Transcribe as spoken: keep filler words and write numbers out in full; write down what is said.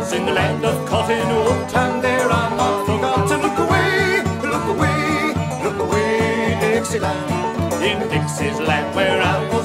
fields in the land of cotton wool, and there are not forgotten. Look away, look away, look away, Dixieland. In Dixie's land where I was